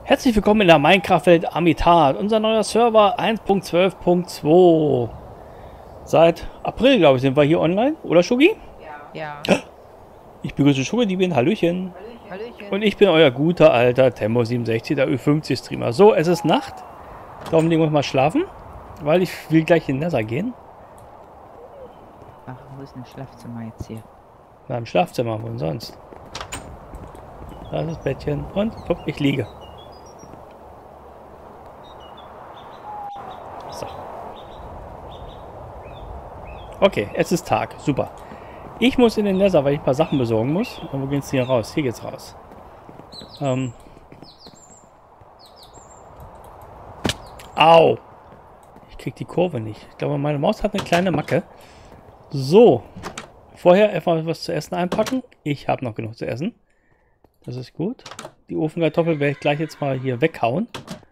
Herzlich willkommen in der Minecraft-Welt Amitat, unser neuer Server 1.12.2. Seit April, glaube ich, sind wir hier online, oder Schugi? Ja. Ich begrüße Schugi, Hallöchen. Hallöchen. Und ich bin euer guter alter Tempo67, der Ö50-Streamer. So, es ist Nacht, darum legen wir mal schlafen, weil ich will gleich in Nether gehen. Ach, wo ist denn das Schlafzimmer jetzt hier? Na, im Schlafzimmer, wo sonst? Da ist das Bettchen und guck, ich liege. So. Okay, es ist Tag. Super. Ich muss in den Nether, weil ich ein paar Sachen besorgen muss. Und wo geht's hier raus? Hier geht's raus. Au! Ich krieg die Kurve nicht. Ich glaube, meine Maus hat eine kleine Macke. So. Vorher einfach was zu essen einpacken. Ich habe noch genug zu essen. Das ist gut. Die Ofenkartoffel werde ich gleich jetzt mal hier weghauen.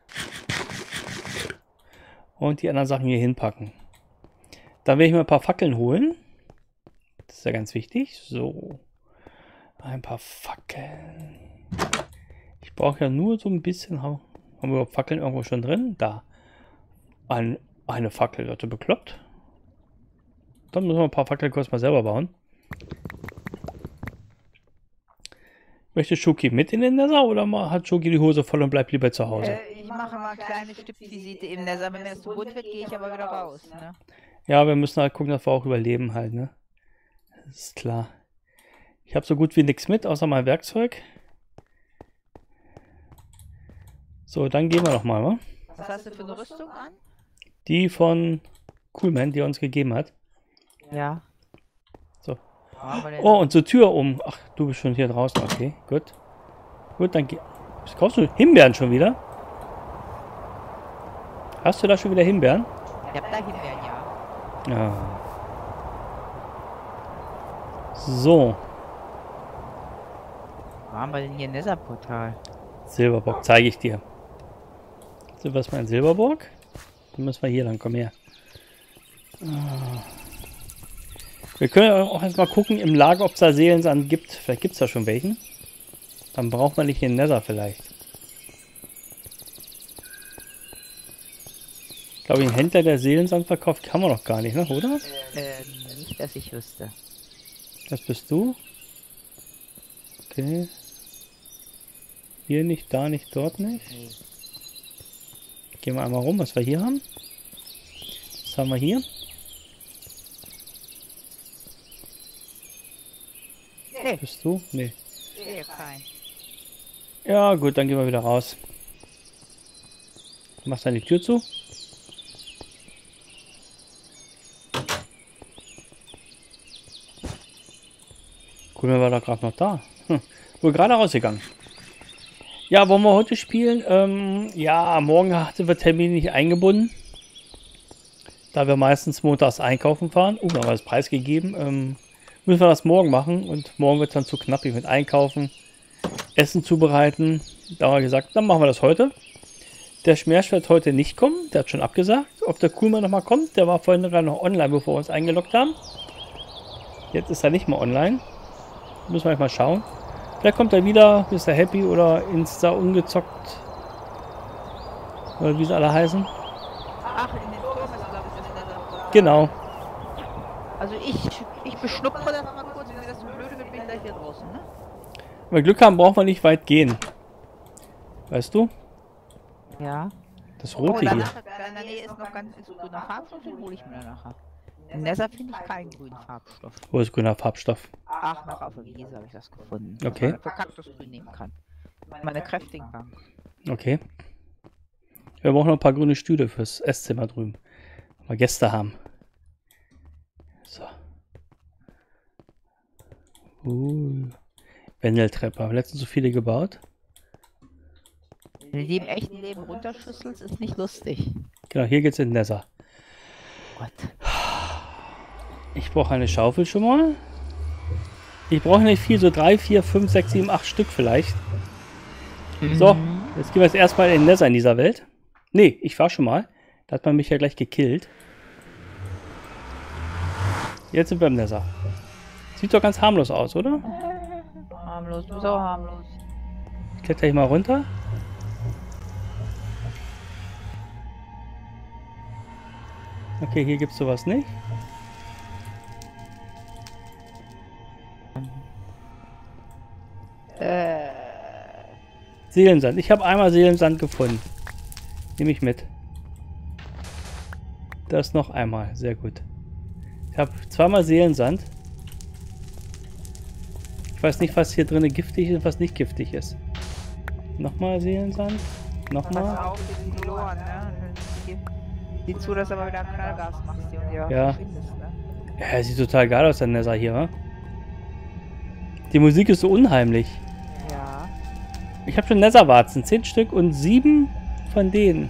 Und die anderen Sachen hier hinpacken. Dann werde ich mir ein paar Fackeln holen. Das ist ja ganz wichtig. So. Ein paar Fackeln. Ich brauche ja nur so ein bisschen. Haben wir überhaupt Fackeln irgendwo schon drin? Da. Eine Fackel. Leute, bekloppt. Dann müssen wir ein paar Fackeln kurz mal selber bauen. Möchte Schuki mit in den Nether oder hat Schuki die Hose voll und bleibt lieber zu Hause? Ich mache mal kleine Stippvisite im Nether. Wenn mir das zu gut wird, gehe ich aber wieder raus. Ne? Ja, wir müssen halt gucken, dass wir auch überleben halt, ne? Das ist klar. Ich habe so gut wie nichts mit, außer mein Werkzeug. So, dann gehen wir noch mal, wa? Was hast du für eine Rüstung an? Die von Coolman, die er uns gegeben hat. Ja. So. Aber Oh, und zur Tür um. Ach, du bist schon hier draußen. Okay, gut. Gut, dann geh. Was kaufst du? Himbeeren schon wieder? Hast du da schon wieder Himbeeren? ich hab da Himbeeren, ja. Ja. So. Wo haben wir denn hier ein Nether-Portal? Silberbock, zeige ich dir. So, was mal ein Silberbock? Dann müssen wir hier lang, komm her. Wir können auch erstmal gucken im Lager, ob es da Seelensand gibt. Vielleicht gibt es da schon welchen. Dann braucht man nicht den Nether vielleicht. Ich glaube, den Händler, der Seelensand verkauft, kann man noch gar nicht, ne? Oder? Nicht, dass ich wüsste. Das bist du? Okay. Hier nicht, da nicht, dort nicht. Nee. Gehen wir einmal rum, was wir hier haben. Was haben wir hier? Nee. Bist du? Nee. Nee, kein. Ja, gut, dann gehen wir wieder raus. Machst du die Tür zu? Cool, war da gerade noch da. Wohl gerade rausgegangen. Ja, wollen wir heute spielen? Ja, morgen hatten wir Termin nicht eingebunden. Da wir meistens montags einkaufen fahren. Da haben wir das Preis gegeben. Müssen wir das morgen machen. Und morgen wird es dann zu knappig mit Einkaufen. Essen zubereiten. Da haben wir gesagt, dann machen wir das heute. Der Schmerz wird heute nicht kommen. Der hat schon abgesagt. Ob der Kuhlmann nochmal kommt. Der war vorhin gerade noch online, bevor wir uns eingeloggt haben. Jetzt ist er nicht mehr online. Müssen wir mal schauen. Vielleicht kommt er wieder, ist er happy oder Insta ungezockt. Oder wie sie alle heißen. Ach, in den Turm ist, glaube ich, das Nether-Portal. Genau. Also ich beschnuppere das mal kurz. Wenn mir das so blöde wird, bin ich gleich hier draußen, ne? Wenn wir Glück haben, brauchen wir nicht weit gehen. Weißt du? Ja. Das Rote da hier. in der Nähe ist noch ganz viel grüner Farbstoff, den hole ich mir dann nachher. Im Nether finde ich keinen grünen Farbstoff. Wo ist grüner Farbstoff? Ach, noch auf der Wiese habe ich das gefunden. Okay. Was man für Kaktusgrün nehmen kann. Meine kräftigen Bank. Okay. Wir brauchen noch ein paar grüne Stühle fürs Esszimmer drüben. Wenn wir Gäste haben. So. Wendeltreppe. Haben wir letztens so viele gebaut? Wenn du die im echten Leben runterschüsselst, ist nicht lustig. Genau, hier geht's in den Nether. Gott. Ich brauche eine Schaufel schon mal. Ich brauche nicht viel, so 3, 4, 5, 6, 7, 8 Stück vielleicht. So, jetzt gehen wir jetzt erstmal in den Nether in dieser Welt. Nee, ich war schon mal. Da hat man mich ja gleich gekillt. Jetzt sind wir im Nether. Sieht doch ganz harmlos aus, oder? Harmlos, du bist auch harmlos. Ich kletter hier mal runter. Okay, hier gibt es sowas nicht. Äh, Seelensand. Ich habe einmal Seelensand gefunden. Nehme ich mit. Das noch einmal. Sehr gut. Ich habe zweimal Seelensand. Ich weiß nicht, was hier drin giftig ist und was nicht giftig ist. Nochmal Seelensand. pass Nochmal. auf, die sind verloren, ne? Sieh zu, dass du aber wieder Knallgas machst hier und ja Ja. verschwindest, ne? Ja, sieht total geil aus, der Nether hier, wa? Die Musik ist so unheimlich. Ja. Ich habe schon Netherwarzen. 10 Stück und 7 von denen.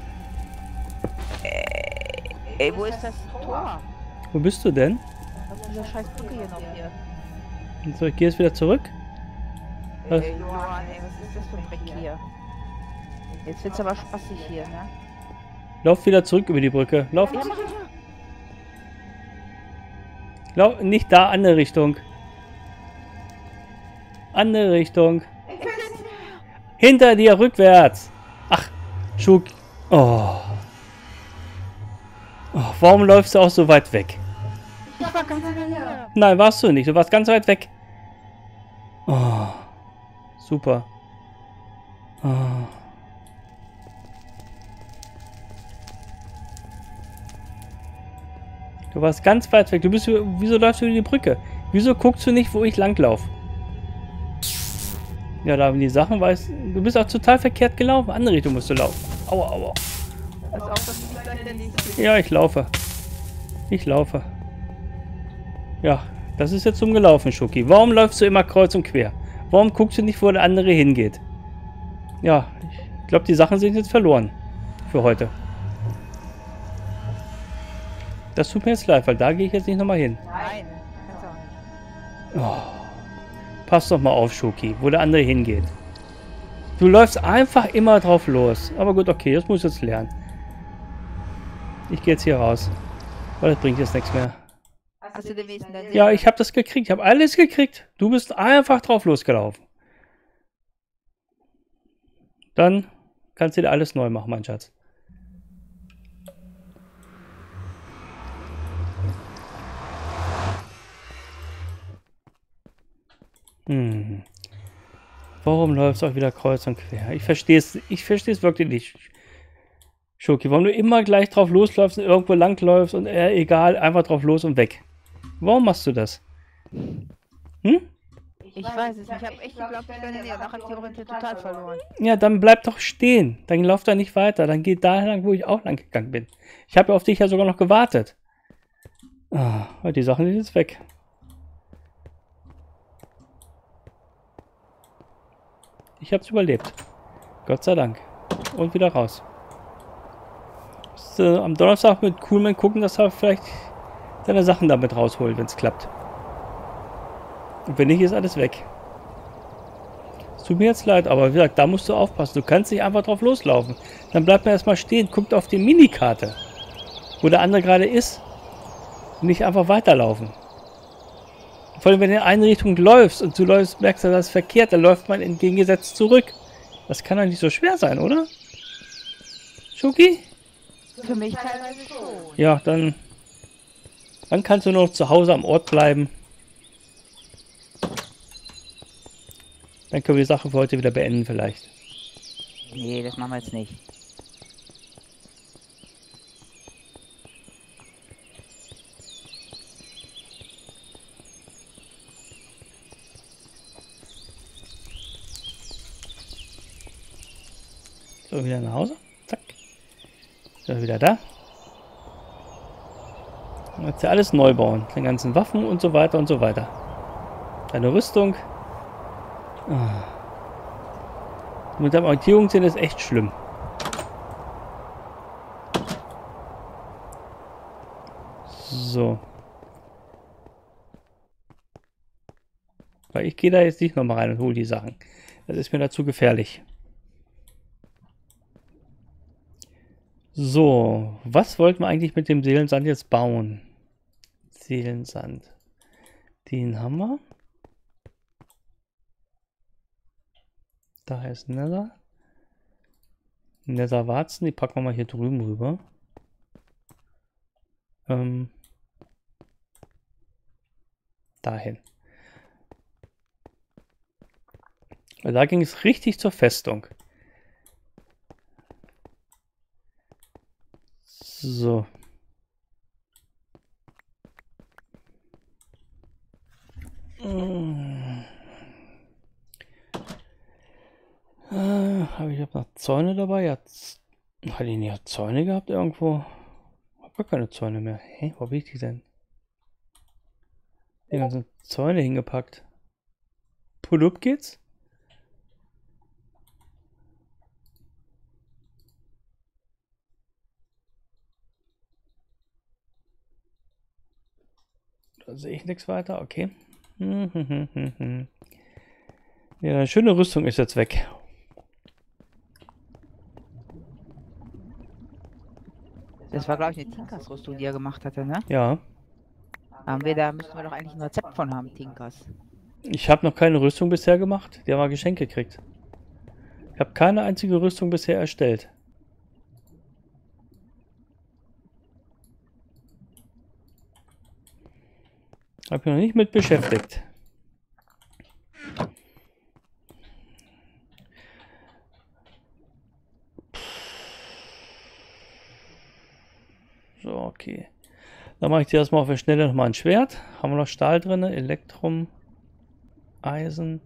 Ey, wo ist das Tor? Wo bist du denn? Was ist diese scheiß Brücke hier noch hier? So, ich gehe jetzt wieder zurück. Was? Ey, Johann, ey, was ist das für ein Dreck hier? Jetzt wird's aber spaßig hier, ne? Lauf wieder zurück über die Brücke. Lauf. Ja, mach ich ja. Lauf nicht da, andere Richtung. Andere Richtung. Hinter dir, rückwärts. Ach, Schuk. Oh. Oh, warum läufst du auch so weit weg? Ich war ganz hier. Nein, warst du nicht. Du warst ganz weit weg. Oh. Super. Oh. Du warst ganz weit weg. Wieso läufst du über die Brücke? Wieso guckst du nicht, wo ich langlaufe? Ja, da haben die Sachen, weißt du, bist auch total verkehrt gelaufen. Andere Richtung musst du laufen. Aua, aua. Pass auf, dass du nicht gleich der nächste. Ja, ich laufe. Ich laufe. Ja, das ist jetzt gelaufen, Schoki. Warum läufst du immer kreuz und quer? Warum guckst du nicht, wo der andere hingeht? Ja, ich glaube, die Sachen sind jetzt verloren. Für heute. Das tut mir jetzt leid, weil da gehe ich jetzt nicht nochmal hin. Nein, kannst du auch nicht. Oh. Pass doch mal auf, Schoki, wo der andere hingeht. Du läufst einfach immer drauf los. Aber gut, okay, das muss ich jetzt lernen. Ich gehe jetzt hier raus. Weil das bringt jetzt nichts mehr. Hast du den nächsten dann Ja, ich habe das gekriegt. Ich habe alles gekriegt. Du bist einfach drauf losgelaufen. Dann kannst du dir alles neu machen, mein Schatz. Hm. Warum läufst du auch wieder kreuz und quer? Ich verstehe es wirklich nicht. Schoki, warum du immer gleich drauf losläufst und irgendwo langläufst und egal, einfach drauf los und weg. Warum machst du das? Hm? Ich weiß es nicht. Ich habe echt geglaubt, ich könnte dir. Nachher habe ich die Orientierung total verloren. Ja, dann bleib doch stehen. Dann lauf da nicht weiter. Dann geh da lang, wo ich auch lang gegangen bin. Ich habe auf dich ja sogar noch gewartet. Ah, die Sachen sind jetzt weg. Ich habe es überlebt. Gott sei Dank. Und wieder raus. Musst, am Donnerstag mit Coolman gucken, dass er vielleicht seine Sachen damit rausholt, wenn es klappt. Und wenn nicht, ist alles weg. Es tut mir jetzt leid, aber wie gesagt, da musst du aufpassen. Du kannst nicht einfach drauf loslaufen. Dann bleibt man erstmal stehen, guckt auf die Minikarte, wo der andere gerade ist. Und nicht einfach weiterlaufen. Vor allem, wenn du in eine Richtung läufst und du läufst, merkst du, das ist verkehrt, dann läuft man entgegengesetzt zurück. Das kann doch nicht so schwer sein, oder? Schoki? Für mich teilweise schon. Ja, dann kannst du nur noch zu Hause am Ort bleiben. Dann können wir die Sache für heute wieder beenden vielleicht. Nee, das machen wir jetzt nicht. So, wieder nach Hause. Zack. So, wieder da. Jetzt ja alles neu bauen. Die ganzen Waffen und so weiter und so weiter. Deine Rüstung. Ah. Mit der Orientierung sind ist echt schlimm. So. Weil ich gehe da jetzt nicht nochmal rein und hole die Sachen. Das ist mir dazu gefährlich. So, was wollten wir eigentlich mit dem Seelensand jetzt bauen? Seelensand. Den haben wir. Da ist Nether. Netherwarzen, die packen wir mal hier drüben rüber. Dahin. Weil da ging es richtig zur Festung. So. Habe ich noch Zäune dabei? Ja, hatte ich nicht Zäune gehabt irgendwo? Hab gar keine Zäune mehr. Hä, wo habe ich die denn? Die ganzen Zäune hingepackt. Pull up geht's? Da sehe ich nichts weiter, okay. Ja, eine schöne Rüstung ist jetzt weg. Das war, glaube ich, eine Tinkers-Rüstung, die er gemacht hatte, ne? Ja. Da müssten wir doch eigentlich ein Rezept von haben, Tinkers. Ich habe noch keine Rüstung bisher gemacht. Die haben wir geschenkt gekriegt. Ich habe keine einzige Rüstung bisher erstellt. Habe mich noch nicht mit beschäftigt. So, okay. Dann mache ich dir erstmal auf der Schnelle nochmal ein Schwert. Haben wir noch Stahl drin? Elektrum, Eisen.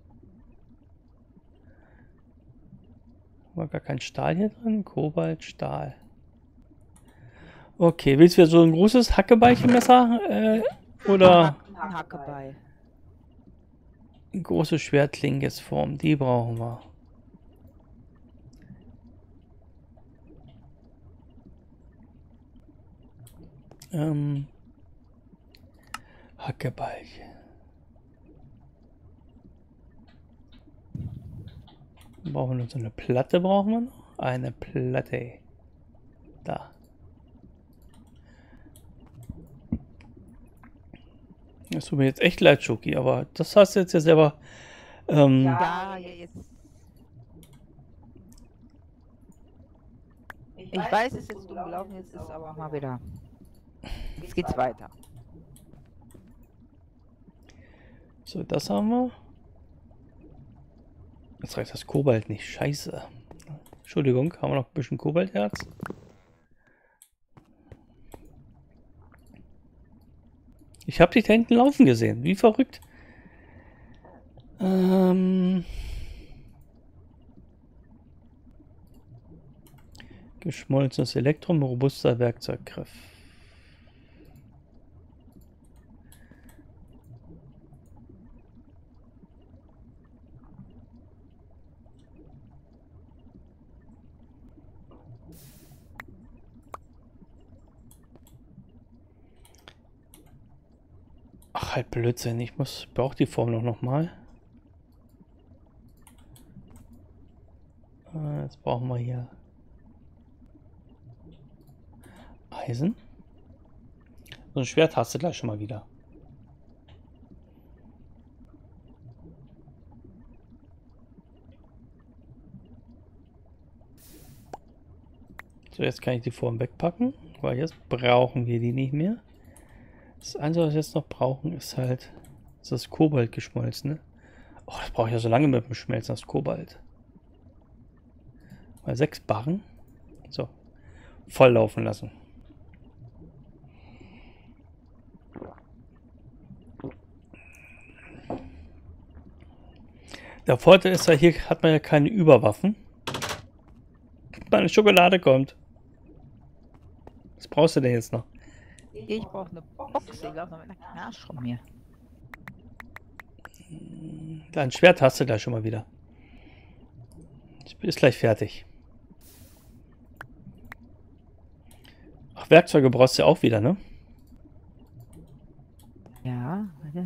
Haben wir gar kein Stahl hier drin? Kobalt, Stahl. Okay, willst du so ein großes Hackebeilchenmesser? Oder Ein Hackebeil. eine große Schwertlingesform? Die brauchen wir. Hackebeilchen. Brauchen wir noch so eine Platte? Brauchen wir noch? Eine Platte. Da. Das tut mir jetzt echt leid, Schoki, aber das hast du jetzt ja selber. Ja, jetzt. Ich weiß, es ist jetzt dumm gelaufen, jetzt ist es aber mal wieder. Jetzt geht's weiter. So, das haben wir. Jetzt reicht das Kobalt nicht. Scheiße. Entschuldigung, haben wir noch ein bisschen Kobalterz? Ich habe dich da hinten laufen gesehen. Wie verrückt. Geschmolzenes Elektrum, robuster Werkzeuggriff. Ach, halt Blödsinn. Ich brauche die Form noch mal. Jetzt brauchen wir hier Eisen. So ein Schwert hast du gleich schon mal wieder. So, jetzt kann ich die Form wegpacken, weil jetzt brauchen wir die nicht mehr. Das Einzige, was wir jetzt noch brauchen, ist halt das Kobalt geschmolzen. Ne? Oh, das brauche ich ja so lange mit dem Schmelzen, das Kobalt. Mal 6 Barren. So, voll laufen lassen. Der Vorteil ist ja, hier hat man ja keine Überwaffen. Meine Schokolade kommt. Was brauchst du denn jetzt noch? Ich brauche eine Box, ich glaube noch mit einer Knarsch von mir. Dein Schwert hast du gleich schon mal wieder. Ist gleich fertig. Ach, Werkzeuge brauchst du ja auch wieder, ne? Ja, warte.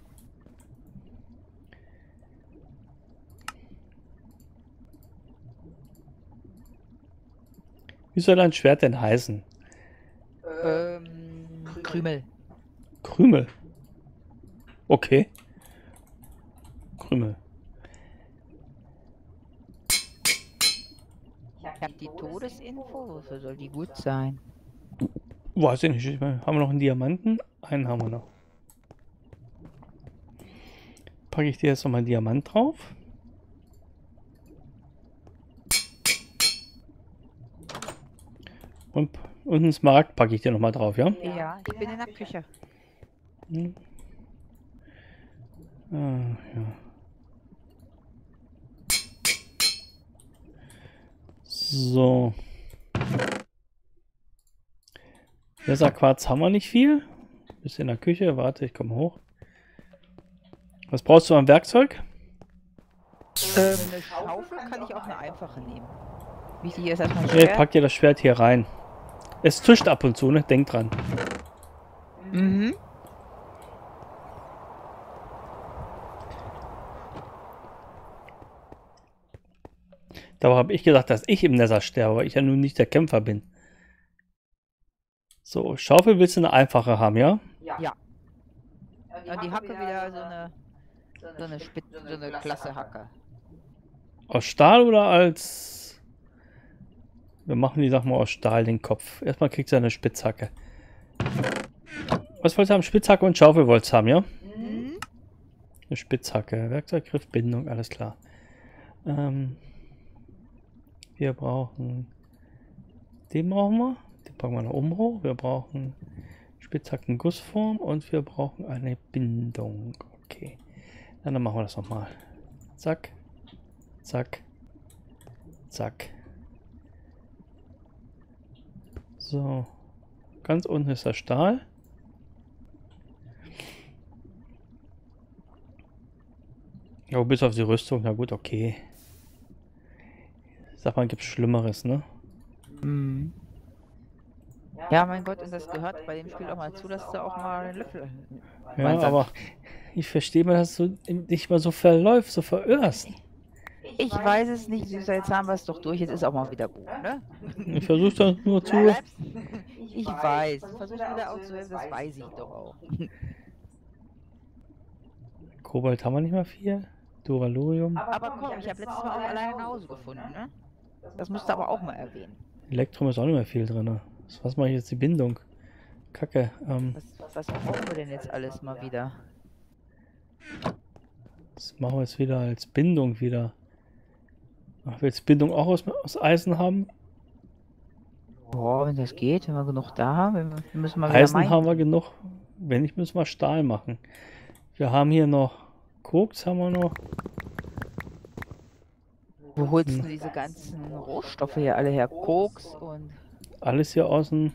Wie soll dein Schwert denn heißen? Krümel. Krümel. Okay. Krümel. Ich habe die Todesinfo, wofür soll die gut sein? Weiß ich nicht. Ich meine, haben wir noch einen Diamanten? Einen haben wir noch. Packe ich dir jetzt nochmal einen Diamant drauf. Und einen Smaragd packe ich dir nochmal drauf, ja? Ja, ich bin in der Küche. Hm. Ah, ja. So. Quarz haben wir nicht viel. Bist in der Küche. Warte, ich komme hoch. Was brauchst du an Werkzeug? Eine Schaufel kann ich auch eine einfache nehmen. Wichtig ist erstmal ein Nee, Schwert. pack dir das Schwert hier rein. Es zischt ab und zu, ne? Denk dran. Mhm. Dabei habe ich gesagt, dass ich im Nether sterbe, weil ich ja nun nicht der Kämpfer bin. So, Schaufel willst du eine einfache haben, ja? Ja. Und die Hacke wieder so eine klasse Hacke. Aus Stahl oder als... Wir machen die Sachen mal aus Stahl den Kopf. Erstmal kriegst du eine Spitzhacke. Was wolltest du haben? Spitzhacke und Schaufel wolltest du haben, ja? Mhm. Eine Spitzhacke, Werkzeuggriff, Bindung, alles klar. Wir brauchen... Den brauchen wir. Den packen wir nach oben hoch. Wir brauchen Spitzhacken-Gussform und wir brauchen eine Bindung. Okay. Ja, dann machen wir das nochmal. Zack. Zack. Zack. So. Ganz unten ist der Stahl. Oh, bis auf die Rüstung. Na gut, okay. Sag mal, gibt's Schlimmeres, ne? Mhm. Ja, mein Gott, und das gehört bei dem Spiel auch mal zu, dass du auch mal einen Löffel. Ja, aber ich verstehe mal, dass du dich mal so verläufst, so verirrst. Ich weiß es nicht, Süßer, jetzt haben wir es doch durch, jetzt ist auch mal wieder gut, ne? Ich versuche das nur zu. Ich weiß, du versuchst wieder auch zu helfen, das weiß ich doch auch. Kobalt haben wir nicht mehr viel. Duralurium. Aber komm, ich habe letztes Mal auch alleine nach Hause gefunden, ne? Das musst du aber auch mal erwähnen. Elektrum ist auch nicht mehr viel drin. Was mache ich jetzt die Bindung? Kacke. Was brauchen wir denn jetzt alles mal wieder? Das machen wir jetzt wieder als Bindung wieder. Ach, willst du Bindung auch aus Eisen haben? Boah, wenn das geht, wenn wir genug da haben, wir müssen mal wieder Eisen haben wir genug. Wenn nicht, müssen wir Stahl machen. Wir haben hier noch Koks, haben wir noch. Wo holst du diese ganzen Rohstoffe hier alle her? Koks und Alles hier außen.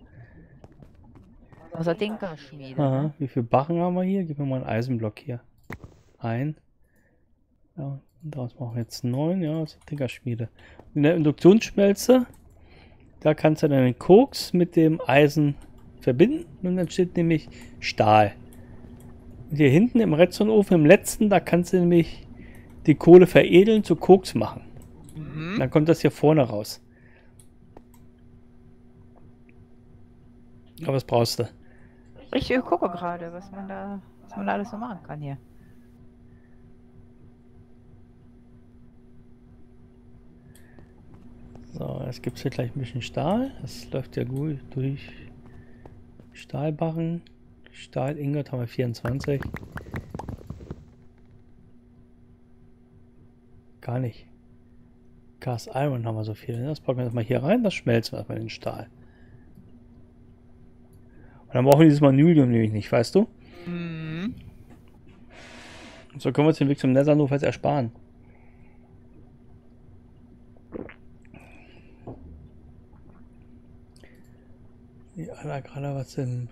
aus der Dinkerschmiede. Aha, wie viele Barren haben wir hier? Gib mir mal einen Eisenblock hier. Ein. Ja, und daraus machen wir jetzt 9, ja, aus der Dinkerschmiede. In der Induktionsschmelze, da kannst du dann den Koks mit dem Eisen verbinden und dann steht nämlich Stahl. Und hier hinten im Redstone-Ofen, im letzten, da kannst du nämlich die Kohle veredeln zu Koks machen. Mhm. Dann kommt das hier vorne raus. Aber was brauchst du? Ich gucke gerade, was man da alles so machen kann hier. So, jetzt gibt es hier gleich ein bisschen Stahl. Das läuft ja gut durch. Stahlbarren. Stahl-Ingot haben wir 24. Gar nicht. Cast Iron haben wir so viel. Das packen wir jetzt mal hier rein. Das schmelzen wir erstmal in den Stahl. Und dann brauchen wir dieses Magnesium nämlich nicht, weißt du? Mhm. So können wir uns den Weg zum Nether notfalls ersparen. Die Anna gerade was denn?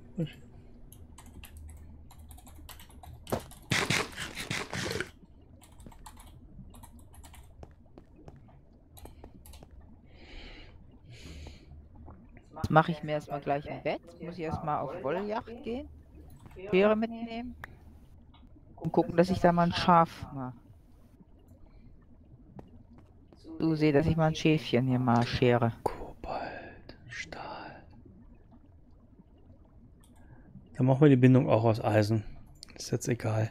Das mache ich mir erstmal gleich im Bett. Muss ich erstmal auf Wolljagd gehen. Beere mitnehmen. Und gucken, dass ich da mal ein Schaf mache. Du siehst, dass ich mal ein Schäfchen hier mal schere. Kobalt, Stahl. Dann machen wir die Bindung auch aus Eisen. Ist jetzt egal.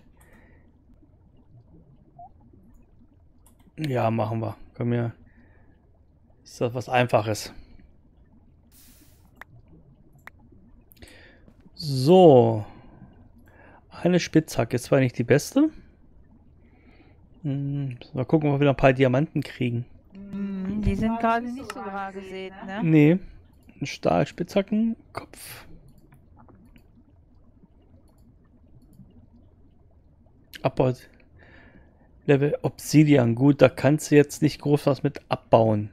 Ja, machen wir. Komm her. Ist das was Einfaches. So. Eine Spitzhacke ist zwar nicht die beste. Mal gucken, ob wir wieder ein paar Diamanten kriegen. Die sind gerade nicht so rar gesät, ne? Nee. Ein Stahlspitzhackenkopf. Abbau. Level Obsidian. Gut, da kannst du jetzt nicht groß was mit abbauen.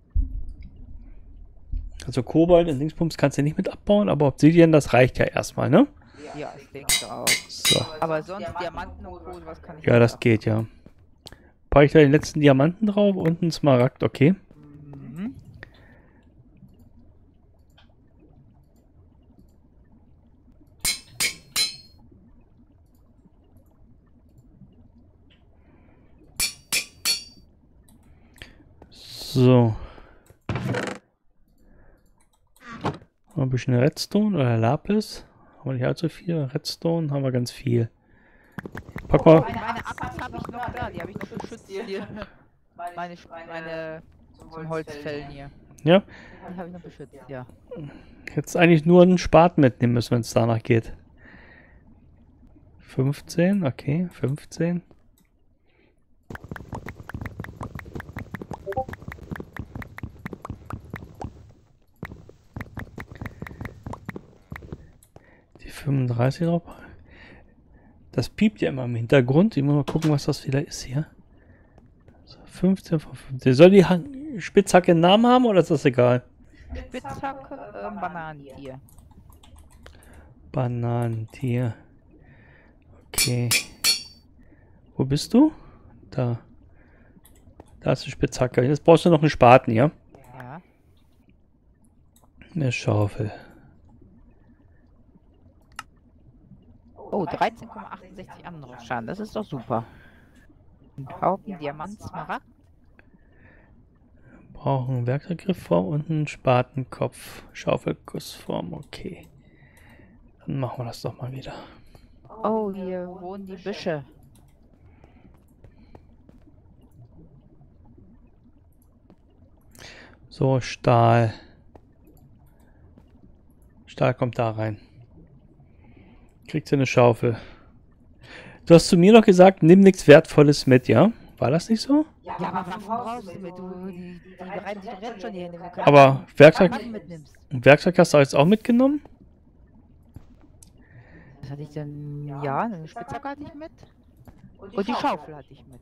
Also Kobalt und Dingsbums kannst du nicht mit abbauen, aber Obsidian, das reicht ja erstmal, ne? Ja, ich denke auch. So. Aber sonst Diamanten und Kohle, was kann ich Ja, das geht, ja. Packe ich da den letzten Diamanten drauf und einen Smaragd, okay. Mhm. So. Ein bisschen Redstone oder Lapis. Haben wir nicht allzu viel. Redstone haben wir ganz viel. Pack mal. Meine Axt habe ich noch da, die habe ich noch beschützt hier. Meine zum Holzfällen hier. Ja. Die habe ich noch beschützt, ja. Jetzt eigentlich nur einen Spaten mitnehmen müssen, wenn es danach geht. 15, okay, 15. Die 35 drauf. Das piept ja immer im Hintergrund. Ich muss mal gucken, was das wieder ist hier. So, 15 von 15. Soll die Spitzhacke einen Namen haben oder ist das egal? Spitzhacke, Bananentier. Bananentier. Okay. Wo bist du? Da. Da ist eine Spitzhacke. Jetzt brauchst du noch einen Spaten, ja? Ja. Eine Schaufel. Oh, 13,68 Anrauchschaden, das ist doch super. Ein Haufen Diamant, Smaragd. Brauchen einen Werkzeuggriffform und einen Spatenkopf. Schaufelgussform, okay. Dann machen wir das doch mal wieder. Oh, hier wohnen die Büsche. So, Stahl. Stahl kommt da rein. Kriegt sie eine Schaufel. Du hast zu mir noch gesagt, nimm nichts Wertvolles mit, ja? War das nicht so? Ja, aber warum brauchst du mit? Die bereiten sich doch jetzt schon die Hände. Wir können Aber Werkzeug, Diamanten mitnimmst. Werkzeug hast du jetzt auch mitgenommen? Was hatte ich denn? Ja, eine Spitzhacke hatte ich mit. Und die Schaufel hatte ich mit.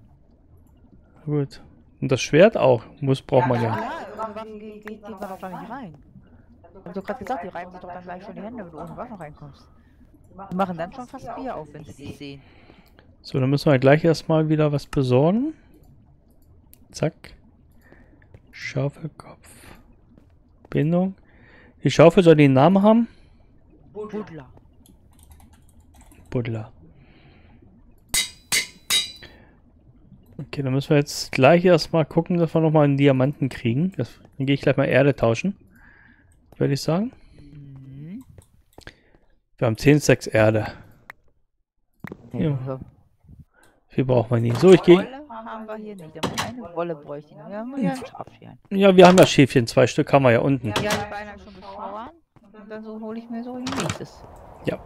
Gut. Und das Schwert auch. Braucht man ja. Ja, ohne Waffen geht man doch da nicht rein. Ich hab doch gerade gesagt, die reiben sich doch dann gleich schon die Hände, wenn du ohne Waffen reinkommst. Die machen dann schon fast Bier auf, wenn sie dich sehen. So, dann müssen wir gleich erstmal wieder was besorgen. Zack. Schaufelkopf. Bindung. Die Schaufel soll den Namen haben? Buddler. Buddler. Okay, dann müssen wir jetzt gleich erstmal gucken, dass wir nochmal einen Diamanten kriegen. Dann gehe ich gleich mal Erde tauschen. Würde ich sagen. Mhm. Wir haben 10 Stacks Erde. Ja. So. Viel brauchen wir nicht. So, ich gehe. Wolle haben wir hier nicht. Aber eine Wolle bräuchte ich noch. Wir haben hier ein Schafchen. Ja, wir haben ja Schäfchen. 2 Stück haben wir ja unten. Ja, die beiden habe ich schon geschoren. Und dann so hole ich mir so die nächstes. Ja.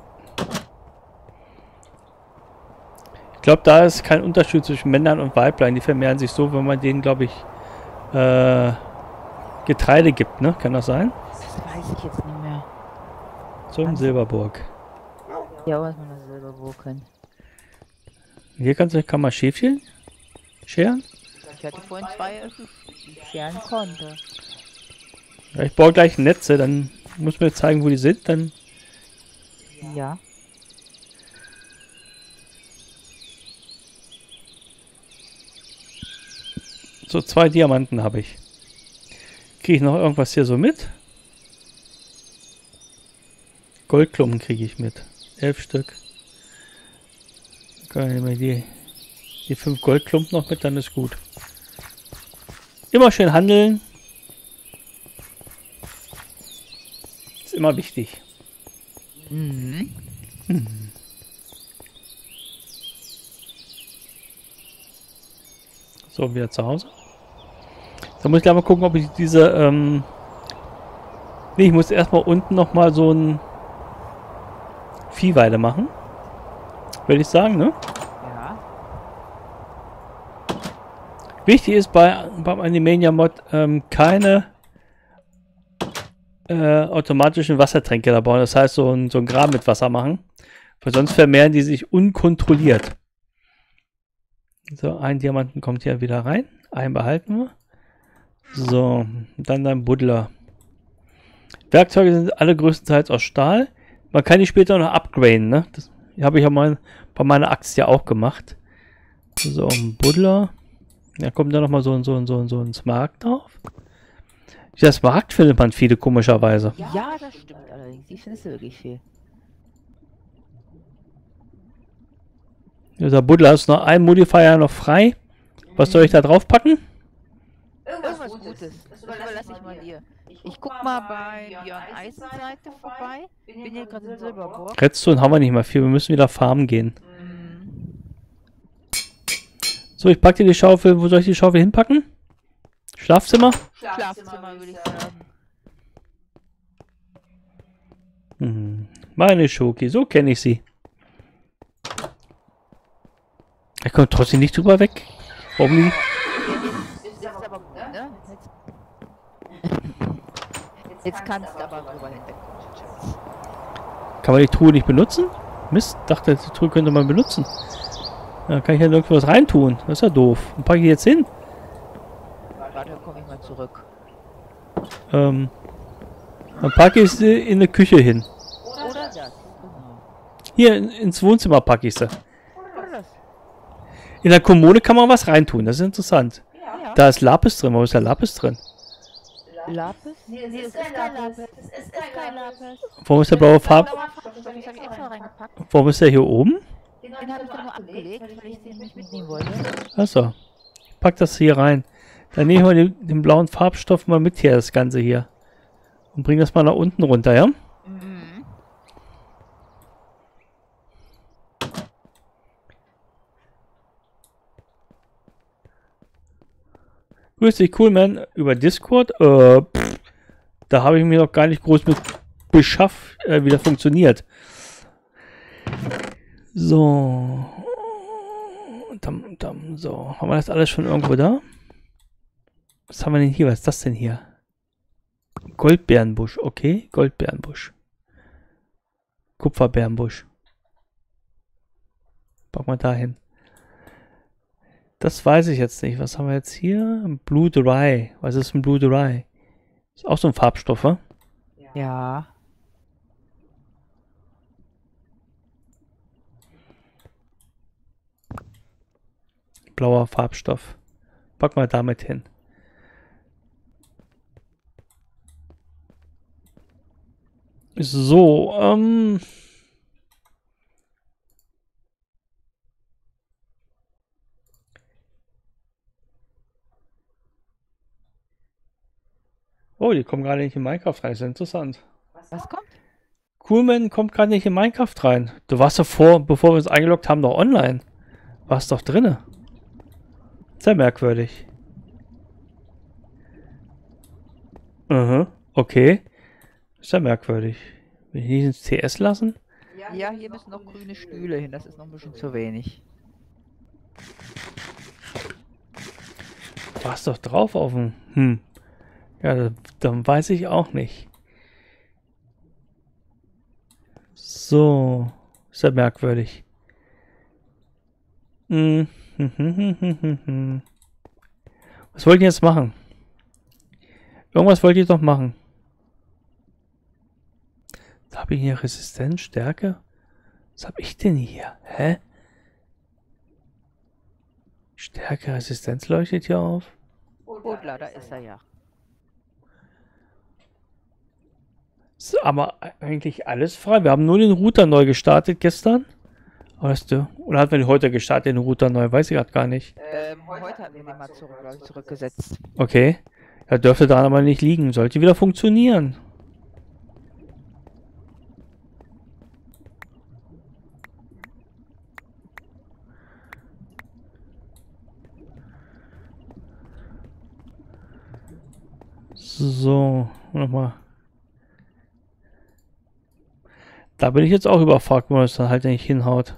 Ich glaube, da ist kein Unterschied zwischen Männern und Weiblein. Die vermehren sich so, wenn man denen, glaube ich, Getreide gibt, ne? Kann das sein? Das weiß ich jetzt nicht mehr. So in Silberburg. Ja, was man das selber woken. Hier kann man Schäfchen scheren. Ich hatte vorhin 2, die ich scheren konnte. Ja, ich baue gleich Netze, dann muss mir zeigen, wo die sind. Dann Ja. so 2 Diamanten habe ich. Kriege ich noch irgendwas hier so mit? Goldklumpen kriege ich mit. 11 Stück. Kann ich mir die 5 Goldklumpen noch mit, dann ist gut. Immer schön handeln. Ist immer wichtig. Mhm. So, wieder zu Hause. Da muss ich gleich mal gucken, ob ich diese, nee, ich muss erstmal unten nochmal so ein Viehweide machen. Würde ich sagen, ne? Ja. Wichtig ist beim Animania-Mod keine automatischen Wassertränke da bauen. Das heißt, so ein Graben mit Wasser machen. Weil sonst vermehren die sich unkontrolliert. So, ein Diamanten kommt hier wieder rein. Einen behalten wir. So, dann ein Buddler. Werkzeuge sind alle größtenteils aus Stahl. Man kann die später noch upgraden, ne? Das habe ich ja mal bei meiner Axt ja auch gemacht. So, ein Buddler. Da kommt dann nochmal so ein Smaragd drauf. Ja, Smaragd findet man viele, komischerweise. Ja, das stimmt allerdings. Die findest du wirklich viel. Dieser Buddler ist noch ein Modifier noch frei. Was soll ich da drauf packen? Irgendwas Gutes. Das überlasse ich mal dir. Ich guck mal bei Björn Eisenseite vorbei. Bin hier gerade in Silberburg. Redstone haben wir nicht mehr viel. Wir müssen wieder farmen gehen. Mhm. So, ich packe dir die Schaufel. Wo soll ich die Schaufel hinpacken? Schlafzimmer? Schlafzimmer würde ich sagen. Meine Schoki, so kenne ich sie. Er kommt trotzdem nicht drüber weg. Warum nicht? Jetzt ist aber gut, ne? Jetzt kannst du aber drüber hinwegkommen, Schatz. Kann man die Truhe nicht benutzen? Mist, dachte, die Truhe könnte man benutzen. Da kann ich ja nirgendwo was reintun. Das ist ja doof. Und packe ich jetzt hin? Warte, komme ich mal zurück. Dann packe ich sie in eine Küche hin. Oder das, genau. Hier ins Wohnzimmer packe ich sie. Oder das. In der Kommode kann man was reintun. Das ist interessant. Ja. Da ist Lapis drin. Wo ist der Lapis drin? Lapis? Nee, das ist kein Lapis. Das ist kein Lapis. Warum ist der blaue Farb? Das habe ich extra reingepackt. Warum ist der hier oben? Den habe ich doch nur abgelegt, weil ich den nicht mitnehmen wollte. Achso. Pack das hier rein. Dann nehmen wir den blauen Farbstoff mal mit hier, das Ganze hier. Und bring das mal nach unten runter, ja? Mhm. Grüß dich, Coolman, über Discord. Da habe ich mir noch gar nicht groß mit beschafft, wie das funktioniert. So. So. Haben wir das alles schon irgendwo da? Was haben wir denn hier? Was ist das denn hier? Goldbeerenbusch. Okay, Goldbeerenbusch. Kupferbeerenbusch. Packen wir da hin. Das weiß ich jetzt nicht. Was haben wir jetzt hier? Blue Dry. Was ist ein Blue Dry? Ist auch so ein Farbstoff, wa? Ja. Blauer Farbstoff. Pack mal damit hin. So, oh, die kommen gerade nicht in Minecraft rein. Das ist interessant. Was kommt? Coolman kommt gerade nicht in Minecraft rein. Du warst doch bevor wir uns eingeloggt haben, doch online. Warst doch drinne. Sehr merkwürdig. Okay. Sehr merkwürdig. Will ich nicht ins CS lassen? Ja, hier müssen noch grüne Stühle hin. Das ist noch ein bisschen zu wenig. Du warst doch drauf auf dem... Ja, dann weiß ich auch nicht. So. Sehr merkwürdig. Was wollt ihr jetzt machen? Irgendwas wollt ihr doch machen. Was habe ich hier? Resistenz, Stärke? Was habe ich denn hier? Hä? Stärke, Resistenz leuchtet hier auf. Buddler, da ist er ja. Ist aber eigentlich alles frei. Wir haben nur den Router neu gestartet gestern. Weißt du? Oder hat man heute gestartet, den Router neu? Weiß ich gerade gar nicht. Heute haben wir den mal zurückgesetzt. Okay. Ja, dürfte daran aber nicht liegen. Sollte wieder funktionieren. So, nochmal. Da bin ich jetzt auch überfragt, wo es dann halt nicht hinhaut.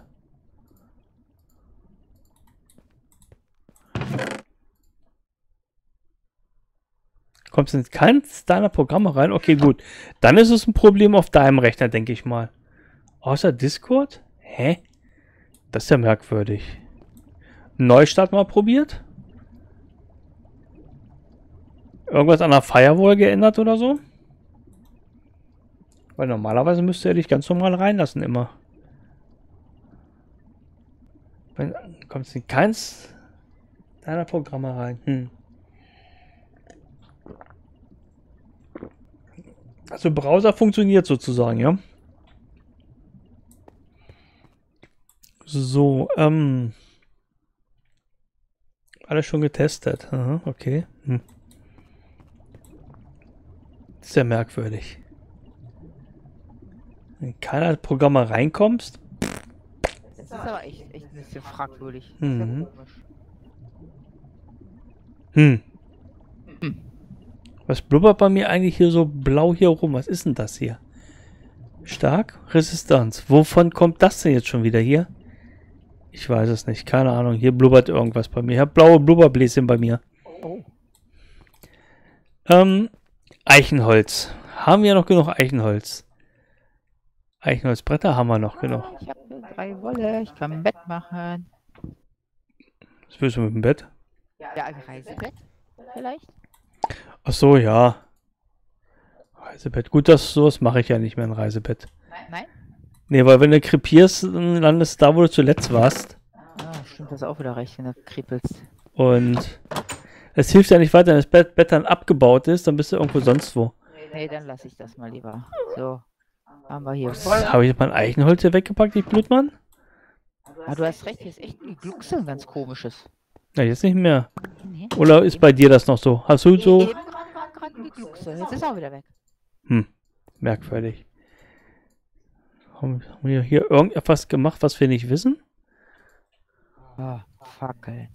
Kommst du in keins deiner Programme rein? Okay, gut. Dann ist es ein Problem auf deinem Rechner, denke ich mal. Außer Discord? Hä? Das ist ja merkwürdig. Neustart mal probiert? Irgendwas an der Firewall geändert oder so? Weil normalerweise müsste er dich ganz normal reinlassen immer. Kommst du in keins deiner Programme rein? Also Browser funktioniert sozusagen, ja? So, alles schon getestet. Aha, okay. Sehr merkwürdig. Wenn in keiner Programme reinkommst. Das ist aber echt ein bisschen fragwürdig. Das ist Mhm. ja komisch. Was blubbert bei mir eigentlich hier so blau hier rum? Was ist denn das hier? Stark? Resistanz. Wovon kommt das denn jetzt schon wieder hier? Ich weiß es nicht. Keine Ahnung. Hier blubbert irgendwas bei mir. Ich habe blaue Blubberbläschen bei mir. Oh. Eichenholz. Haben wir noch genug Eichenholz? Eichenholzbretter haben wir noch genug. Ich habe 3 Wolle. Ich kann ein Bett machen. Was willst du mit dem Bett? Ja, ein Reisebett vielleicht? Ach so, ja. Reisebett. Gut, sowas mache ich ja nicht mehr, ein Reisebett. Nein? Nee, weil wenn du krepierst, dann landest du da, wo du zuletzt warst. Ah, stimmt, das ist auch wieder recht, wenn du kribbelst. Und es hilft ja nicht weiter, wenn das Bett dann abgebaut ist, dann bist du irgendwo sonst wo. Nee, dann lasse ich das mal lieber. So, haben wir hier Was? voll. Habe ich jetzt mein Eichenholz hier weggepackt, ich Blutmann? Ah, du hast recht, hier ist echt ein Gluckseln, ganz komisches. Ja, jetzt nicht mehr. Nee. Oder ist bei dir das noch so? Hast du so? Eben gerade ein Glucksel. Jetzt ist er auch wieder weg. Merkwürdig. Haben wir hier irgendetwas gemacht, was wir nicht wissen? Ah, Fackeln.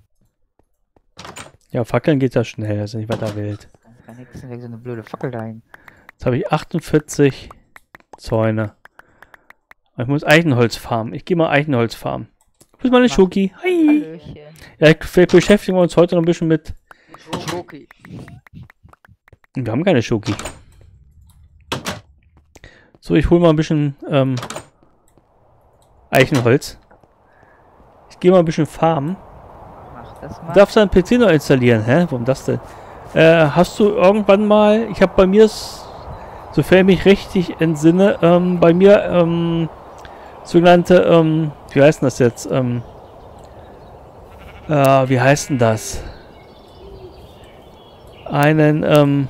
Ja, Fackeln geht ja schnell, das ist nicht weiter wild. Gar nichts, weg so eine blöde Fackel dahin. Jetzt habe ich 48 Zäune. Ich muss Eichenholz farmen. Ich gehe mal Eichenholz farmen. Wo ist meine Mach. Schoki? Hi! Hallöchen. Ja, vielleicht beschäftigen wir uns heute noch ein bisschen mit... Schoki. Wir haben keine Schoki. So, ich hole mal ein bisschen Eichenholz. Ich gehe mal ein bisschen farmen. Mach das Du mal. darfst deinen PC noch installieren. Hä? Warum das denn? Hast du irgendwann mal... Ich habe bei mir, sofern ich mich richtig entsinne, bei mir sogenannte... wie heißt denn das jetzt? Wie heißt denn das? Einen...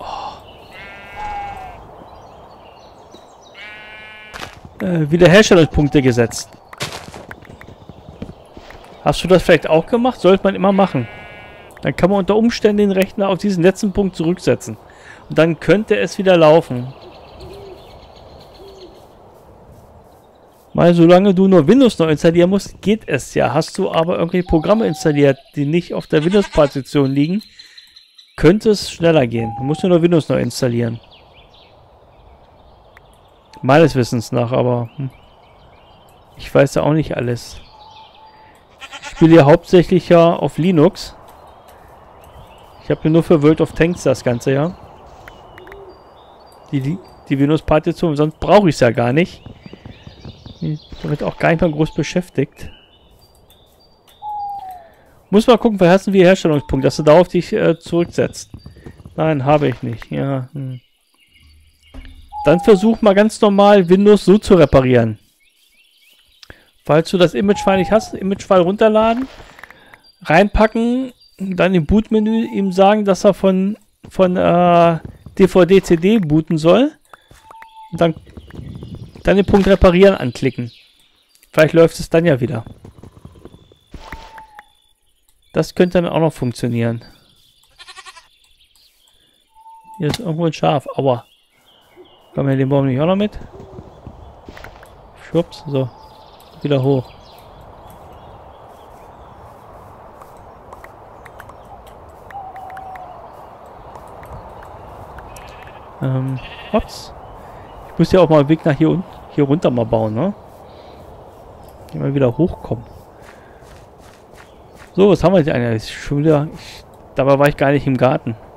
Wiederherstellungspunkte gesetzt. Hast du das vielleicht auch gemacht? Sollte man immer machen. Dann kann man unter Umständen den Rechner auf diesen letzten Punkt zurücksetzen. Und dann könnte es wieder laufen. Mal solange du nur Windows noch installieren musst, geht es ja. Hast du aber irgendwelche Programme installiert, die nicht auf der Windows-Partition liegen, könnte es schneller gehen. Du musst nur Windows noch installieren. Meines Wissens nach, aber ich weiß ja auch nicht alles. Ich spiele ja hauptsächlich ja auf Linux. Ich habe hier nur für World of Tanks das Ganze, ja. Die Windows-Partition, sonst brauche ich es ja gar nicht. Damit auch gar nicht mal groß beschäftigt. Muss mal gucken, vielleicht hast du einen Wiederherstellungspunkt, dass du darauf dich zurücksetzt. Nein, habe ich nicht. Ja. Dann versuch mal ganz normal Windows so zu reparieren. Falls du das Image-File nicht hast, Image-File runterladen, reinpacken, dann im Bootmenü ihm sagen, dass er von DVD-CD booten soll. Und dann den Punkt Reparieren anklicken. Vielleicht läuft es dann ja wieder. Das könnte dann auch noch funktionieren. Hier ist irgendwo ein Schaf. Aua. Kommen wir den Baum nicht auch noch mit? Schwupps, so. Wieder hoch. Hops. Ich muss ja auch mal einen Weg nach hier unten. hier runter mal bauen, ne? Immer wieder hochkommen. So, was haben wir denn eigentlich? Schon wieder. Dabei war ich gar nicht im Garten.